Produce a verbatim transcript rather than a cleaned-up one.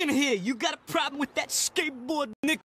In here, you got a problem with that skateboard, Nick?